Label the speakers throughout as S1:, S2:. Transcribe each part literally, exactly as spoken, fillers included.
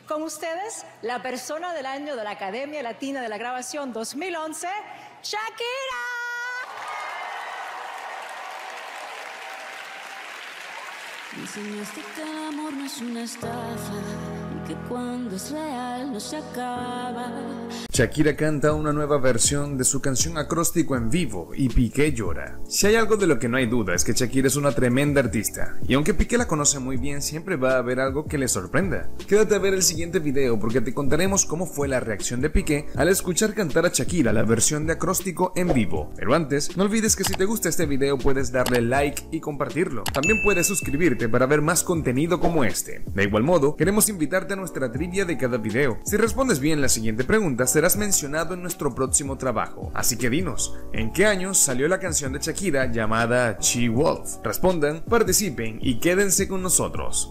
S1: Con ustedes, la persona del año de la Academia Latina de la Grabación dos mil once, Shakira.
S2: Me enseñaste que el amor no es una estafa y que cuando es real no se acaba.
S3: Shakira canta una nueva versión de su canción Acróstico en vivo y Piqué llora. Si hay algo de lo que no hay duda es que Shakira es una tremenda artista, y aunque Piqué la conoce muy bien, siempre va a haber algo que le sorprenda. Quédate a ver el siguiente video porque te contaremos cómo fue la reacción de Piqué al escuchar cantar a Shakira la versión de Acróstico en vivo. Pero antes, no olvides que si te gusta este video puedes darle like y compartirlo. También puedes suscribirte para ver más contenido como este. De igual modo, queremos invitarte a nuestra trivia de cada video. Si respondes bien la siguiente pregunta, serás mencionado en nuestro próximo trabajo. Así que dinos, ¿en qué año salió la canción de Shakira llamada She Wolf? Respondan, participen y quédense con nosotros.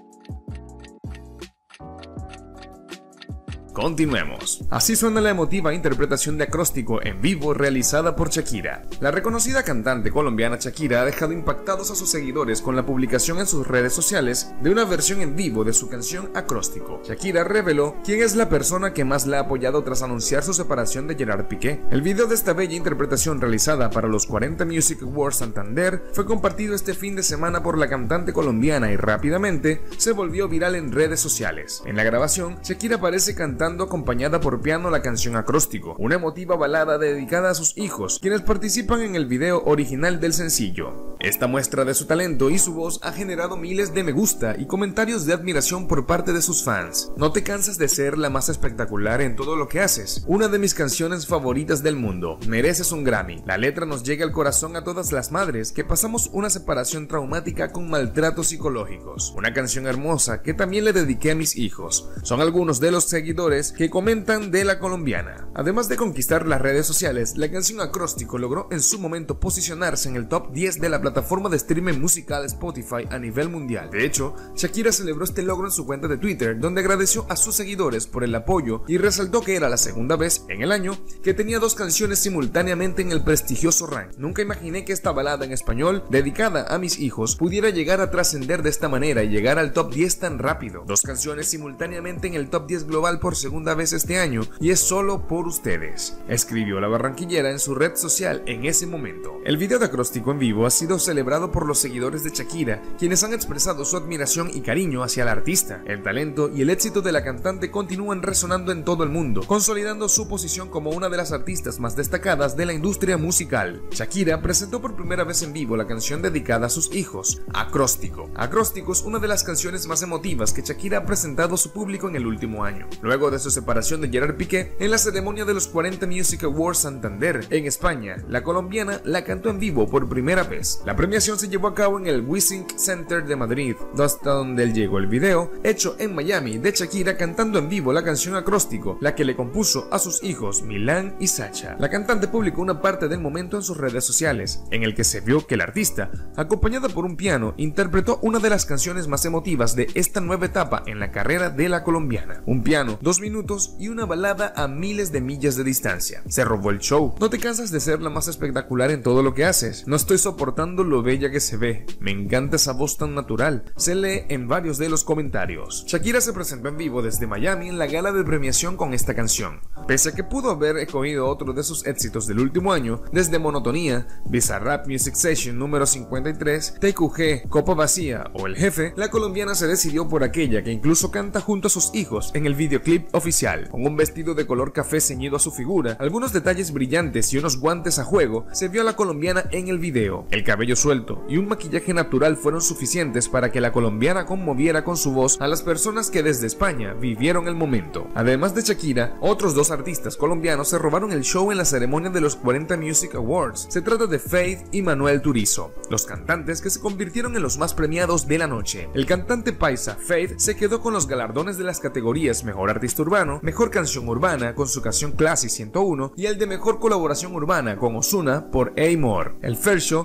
S3: Continuemos. Así suena la emotiva interpretación de Acróstico en vivo realizada por Shakira. La reconocida cantante colombiana Shakira ha dejado impactados a sus seguidores con la publicación en sus redes sociales de una versión en vivo de su canción Acróstico. Shakira reveló quién es la persona que más la ha apoyado tras anunciar su separación de Gerard Piqué. El video de esta bella interpretación realizada para los cuarenta Music Awards Santander fue compartido este fin de semana por la cantante colombiana y rápidamente se volvió viral en redes sociales. En la grabación, Shakira aparece cantando acompañada por piano la canción Acróstico, una emotiva balada dedicada a sus hijos, quienes participan en el video original del sencillo. Esta muestra de su talento y su voz ha generado miles de me gusta y comentarios de admiración por parte de sus fans. No te cansas de ser la más espectacular en todo lo que haces. Una de mis canciones favoritas del mundo. Mereces un Grammy. La letra nos llega al corazón a todas las madres que pasamos una separación traumática con maltratos psicológicos. Una canción hermosa que también le dediqué a mis hijos. Son algunos de los seguidores que comentan de la colombiana. Además de conquistar las redes sociales, la canción Acróstico logró en su momento posicionarse en el top diez de la plataforma de streaming musical Spotify a nivel mundial. De hecho, Shakira celebró este logro en su cuenta de Twitter, donde agradeció a sus seguidores por el apoyo y resaltó que era la segunda vez en el año que tenía dos canciones simultáneamente en el prestigioso ranking. Nunca imaginé que esta balada en español, dedicada a mis hijos, pudiera llegar a trascender de esta manera y llegar al top diez tan rápido. Dos canciones simultáneamente en el top diez global por segunda vez este año, y es solo por ustedes, escribió la barranquillera en su red social en ese momento. El video de Acróstico en vivo ha sido celebrado por los seguidores de Shakira, quienes han expresado su admiración y cariño hacia la artista. El talento y el éxito de la cantante continúan resonando en todo el mundo, consolidando su posición como una de las artistas más destacadas de la industria musical. Shakira presentó por primera vez en vivo la canción dedicada a sus hijos, Acróstico. Acróstico es una de las canciones más emotivas que Shakira ha presentado a su público en el último año. Luego de su separación de Gerard Piqué, en la ceremonia de los cuarenta Music Awards Santander en España, la colombiana la cantó en vivo por primera vez. La premiación se llevó a cabo en el Wissink Center de Madrid, hasta donde llegó el video, hecho en Miami, de Shakira cantando en vivo la canción Acróstico, la que le compuso a sus hijos Milán y Sacha. La cantante publicó una parte del momento en sus redes sociales, en el que se vio que la artista, acompañada por un piano, interpretó una de las canciones más emotivas de esta nueva etapa en la carrera de la colombiana. Un piano, dos minutos y una balada a miles de millas de distancia. Se robó el show. No te cansas de ser la más espectacular en todo lo que haces. No estoy soportando lo bella que se ve. Me encanta esa voz tan natural. Se lee en varios de los comentarios. Shakira se presentó en vivo desde Miami en la gala de premiación con esta canción. Pese a que pudo haber escogido otro de sus éxitos del último año, desde Monotonía, Bizarrap Music Session número cincuenta y tres, T Q G, Copa Vacía o El Jefe, la colombiana se decidió por aquella que incluso canta junto a sus hijos en el videoclip oficial. Con un vestido de color café ceñido a su figura, algunos detalles brillantes y unos guantes a juego, se vio a la colombiana en el video. El cabello suelto y un maquillaje natural fueron suficientes para que la colombiana conmoviera con su voz a las personas que desde España vivieron el momento. Además de Shakira, otros dos artistas colombianos se robaron el show en la ceremonia de los cuarenta Music Awards. Se trata de Feid y Manuel Turizo, los cantantes que se convirtieron en los más premiados de la noche. El cantante paisa Feid se quedó con los galardones de las categorías Mejor Artista Urbano, Mejor Canción Urbana con su canción Classy ciento uno y el de Mejor Colaboración Urbana con Ozuna por Amor. El Fair Show obtuvo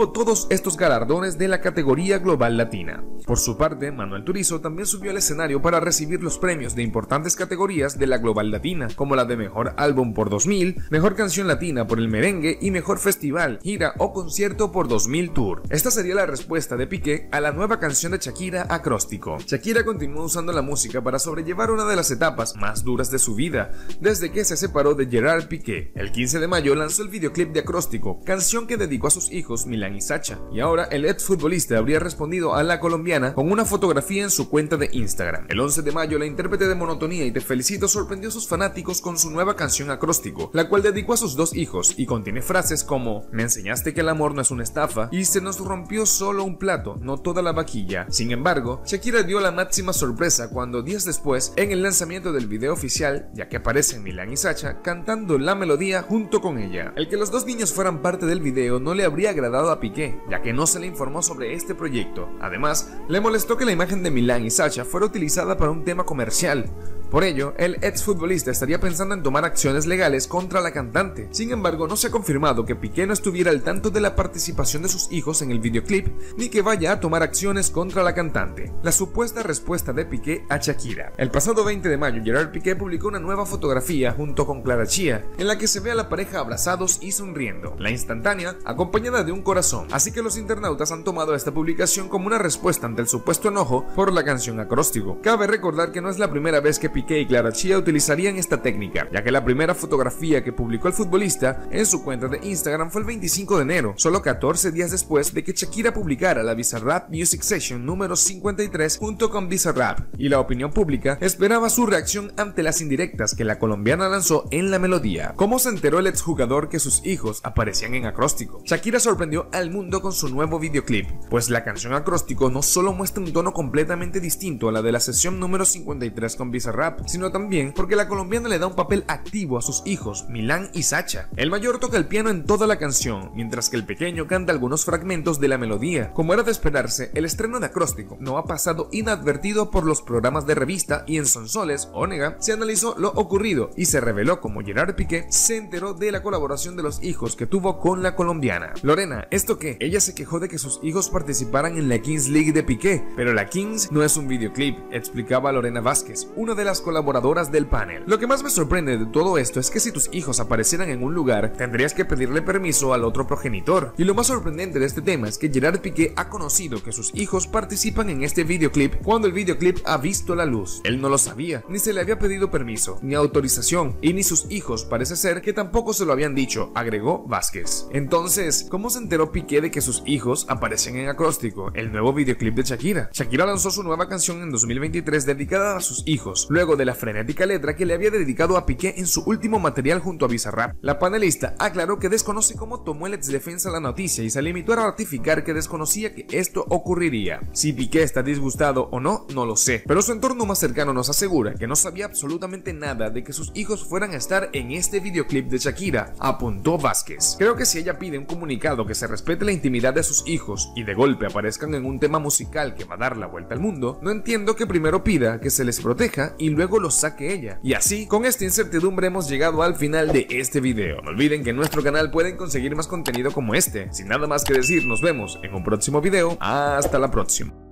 S3: obtuvo todos estos galardones de la categoría Global Latina. Por su parte, Manuel Turizo también subió al escenario para recibir los premios de importantes categorías de la Global Latina, como la de Mejor Álbum por dos mil, Mejor Canción Latina por el merengue y Mejor Festival, Gira o Concierto por dos mil Tour. Esta sería la respuesta de Piqué a la nueva canción de Shakira, Acróstico. Shakira continuó usando la música para sobrellevar una de las etapas más duras de su vida, desde que se separó de Gerard Piqué. El quince de mayo lanzó el videoclip de Acróstico, canción que dedicó a sus hijos Milán y Sacha, y ahora el exfutbolista habría respondido a la colombiana con una fotografía en su cuenta de Instagram. El once de mayo, la intérprete de Monotonía y Te Felicito sorprendió a sus fanáticos con su nueva canción Acróstico, la cual dedicó a sus dos hijos y contiene frases como: me enseñaste que el amor no es una estafa y se nos rompió solo un plato, no toda la vaquilla. Sin embargo, Shakira dio la máxima sorpresa cuando días después, en el lanzamiento del video oficial, ya que aparecen Milán y Sacha cantando la melodía junto con ella. El que los dos niños fueran parte del video no le habría agradado a Piqué, ya que no se le informó sobre este proyecto. Además, le molestó que la imagen de Milán y Sacha fuera utilizada para un tema comercial. Por ello, el exfutbolista estaría pensando en tomar acciones legales contra la cantante. Sin embargo, no se ha confirmado que Piqué no estuviera al tanto de la participación de sus hijos en el videoclip, ni que vaya a tomar acciones contra la cantante. La supuesta respuesta de Piqué a Shakira. El pasado veinte de mayo, Gerard Piqué publicó una nueva fotografía junto con Clara Chía, en la que se ve a la pareja abrazados y sonriendo. La instantánea, acompañada de un corazón. Así que los internautas han tomado esta publicación como una respuesta ante el supuesto enojo por la canción Acróstico. Cabe recordar que no es la primera vez que Piqué Piqué y Clara Chía utilizarían esta técnica, ya que la primera fotografía que publicó el futbolista en su cuenta de Instagram fue el veinticinco de enero, solo catorce días después de que Shakira publicara la Bizarrap Music Session número cincuenta y tres junto con Bizarrap, y la opinión pública esperaba su reacción ante las indirectas que la colombiana lanzó en la melodía. ¿Cómo se enteró el exjugador que sus hijos aparecían en Acróstico? Shakira sorprendió al mundo con su nuevo videoclip, pues la canción Acróstico no solo muestra un tono completamente distinto a la de la sesión número cincuenta y tres con Bizarrap, sino también porque la colombiana le da un papel activo a sus hijos, Milán y Sacha. El mayor toca el piano en toda la canción, mientras que el pequeño canta algunos fragmentos de la melodía. Como era de esperarse, el estreno de Acróstico no ha pasado inadvertido por los programas de revista, y en Sonsoles, Onega, se analizó lo ocurrido y se reveló cómo Gerard Piqué se enteró de la colaboración de los hijos que tuvo con la colombiana. Lorena, ¿esto qué? Ella se quejó de que sus hijos participaran en la Kings League de Piqué, pero la Kings no es un videoclip, explicaba Lorena Vázquez, una de las colaboradoras del panel. Lo que más me sorprende de todo esto es que si tus hijos aparecieran en un lugar, tendrías que pedirle permiso al otro progenitor. Y lo más sorprendente de este tema es que Gerard Piqué ha conocido que sus hijos participan en este videoclip cuando el videoclip ha visto la luz. Él no lo sabía, ni se le había pedido permiso, ni autorización, y ni sus hijos parece ser que tampoco se lo habían dicho, agregó Vázquez. Entonces, ¿cómo se enteró Piqué de que sus hijos aparecen en Acróstico, el nuevo videoclip de Shakira? Shakira lanzó su nueva canción en dos mil veintitrés dedicada a sus hijos, luego de la frenética letra que le había dedicado a Piqué en su último material junto a Bizarrap. La panelista aclaró que desconoce cómo tomó el exdefensa la noticia y se limitó a ratificar que desconocía que esto ocurriría. Si Piqué está disgustado o no, no lo sé, pero su entorno más cercano nos asegura que no sabía absolutamente nada de que sus hijos fueran a estar en este videoclip de Shakira, apuntó Vázquez. Creo que si ella pide un comunicado que se respete la intimidad de sus hijos y de golpe aparezcan en un tema musical que va a dar la vuelta al mundo, no entiendo que primero pida que se les proteja y luego los saque ella. Y así, con esta incertidumbre hemos llegado al final de este video. No olviden que en nuestro canal pueden conseguir más contenido como este. Sin nada más que decir, nos vemos en un próximo video. Hasta la próxima.